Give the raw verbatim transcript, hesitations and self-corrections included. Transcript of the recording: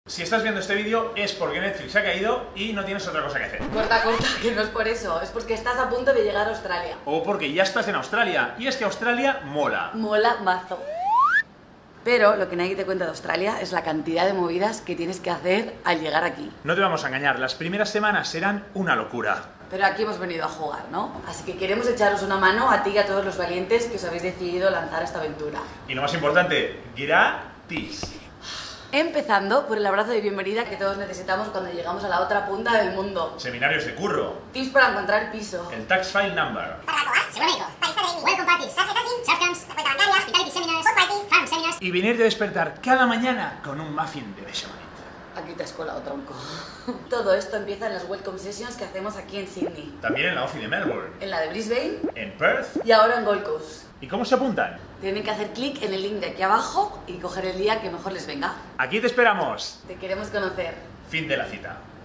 Si estás viendo este vídeo es porque Netflix se ha caído y no tienes otra cosa que hacer. Corta, corta, que no es por eso, es porque estás a punto de llegar a Australia. O porque ya estás en Australia, y es que Australia mola. Mola mazo. Pero lo que nadie te cuenta de Australia es la cantidad de movidas que tienes que hacer al llegar aquí. No te vamos a engañar, las primeras semanas serán una locura. Pero aquí hemos venido a jugar, ¿no? Así que queremos echaros una mano a ti y a todos los valientes que os habéis decidido lanzar esta aventura. Y lo más importante, gratis. Empezando por el abrazo de bienvenida que todos necesitamos cuando llegamos a la otra punta del mundo. Seminarios de curro. Tips para encontrar piso. El tax file number. Seguro médico, tarifas de welcome parties, tarjeta SIM, short camps, la cuenta bancaria, hospitality seminars, book parties, farm seminars. Y venir de despertar cada mañana con un muffin de bechamel. Aquí te has colado, tronco. Todo esto empieza en las welcome sessions que hacemos aquí en Sydney, También en la O F I de Melbourne. en la de Brisbane En Perth. y ahora en Gold Coast. ¿Y cómo se apuntan? Tienen que hacer clic en el link de aquí abajo y coger el día que mejor les venga. Aquí te esperamos. Te queremos conocer. Fin de la cita.